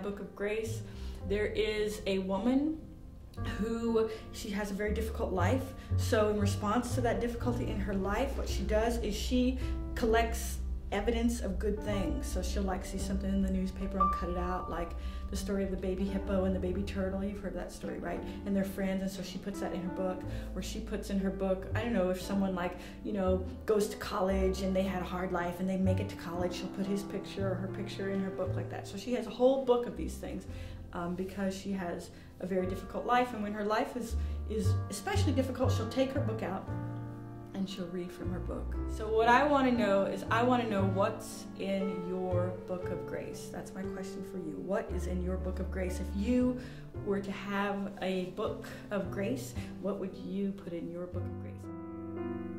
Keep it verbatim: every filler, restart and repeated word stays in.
book of grace. There is a woman who, she has a very difficult life. So in response to that difficulty in her life, what she does is she collects evidence of good things. So she'll like see something in the newspaper and cut it out, like the story of the baby hippo and the baby turtle. You've heard that story, right? And they're friends, and so she puts that in her book. Or she puts in her book, I don't know, if someone like, you know, goes to college and they had a hard life and they make it to college, she'll put his picture or her picture in her book like that. So she has a whole book of these things um, because she has a very difficult life. And when her life is, is especially difficult, she'll take her book out and she'll read from her book. So what I want to know is, I want to know what's in your book of grace. That's my question for you. What is in your book of grace? If you were to have a book of grace, what would you put in your book of grace?